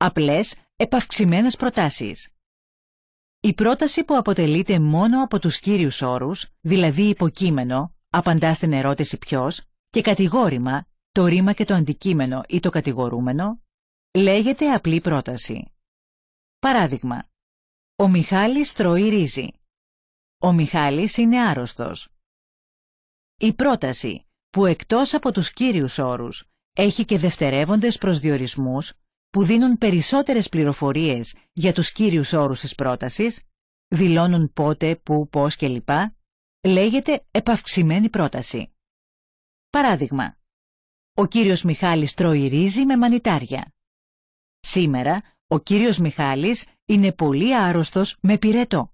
Απλές, επαυξημένες προτάσεις. Η πρόταση που αποτελείται μόνο από τους κύριους όρους, δηλαδή υποκείμενο, απαντά στην ερώτηση ποιος, και κατηγόρημα, το ρήμα και το αντικείμενο ή το κατηγορούμενο, λέγεται απλή πρόταση. Παράδειγμα, ο Μιχάλης τρώει ρύζι. Ο Μιχάλης είναι άρρωστος. Η πρόταση, που εκτός από τους κύριους όρους, έχει και δευτερεύοντες προσδιορισμούς, που δίνουν περισσότερες πληροφορίες για τους κύριους όρους της πρότασης, δηλώνουν πότε, πού, πώς κλπ. Λέγεται επαυξημένη πρόταση. Παράδειγμα, ο κύριος Μιχάλης τρώει ρύζι με μανιτάρια. Σήμερα, ο κύριος Μιχάλης είναι πολύ άρρωστος με πυρετό.